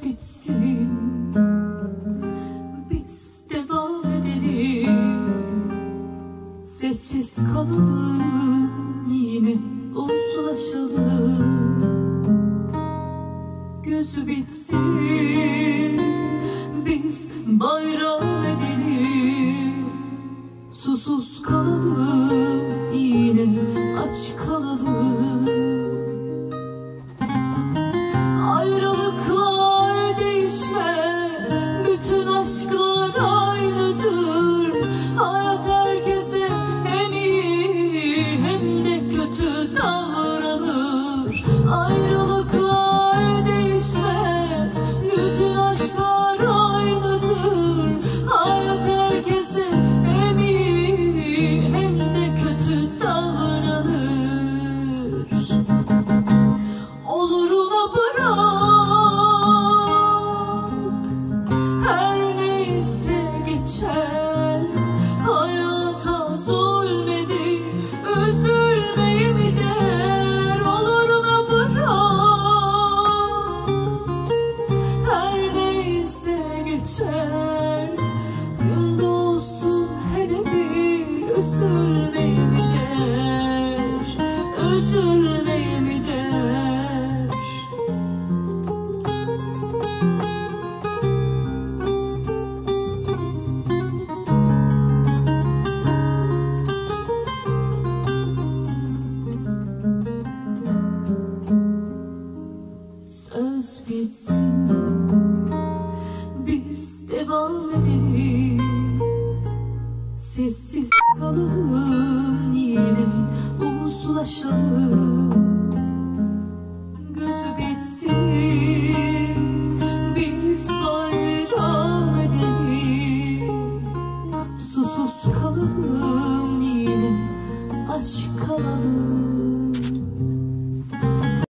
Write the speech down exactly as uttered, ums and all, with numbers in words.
bitsin, biz devam edelim. Sessiz kalalım, yine uzlaşalım. Gözü bitsin, biz bayram edelim. Susuz kalalım, yine aç kalalım. Ayrılıklar değişmez, bütün aşklar aynıdır. Hayat herkese hem iyi hem de kötü davranır. Ayrılıklar değişmez, bütün aşklar aynıdır. Hayat herkese hem iyi hem de kötü davranır. Oluruna bırak, her neyse geçer. Hayata zulmedip üzülmeyi mi der? Oluruna bırak, her neyse geçer. Gün doğsun hele bir, üzülmeyi mi der? Üzülmeyi mi der? Söz bitsin, biz devam edelim. Sessiz kalalım, yine uzlaşalım. Gözü bitsin, biz bayram edelim. Susuz kalalım, yine aç kalalım.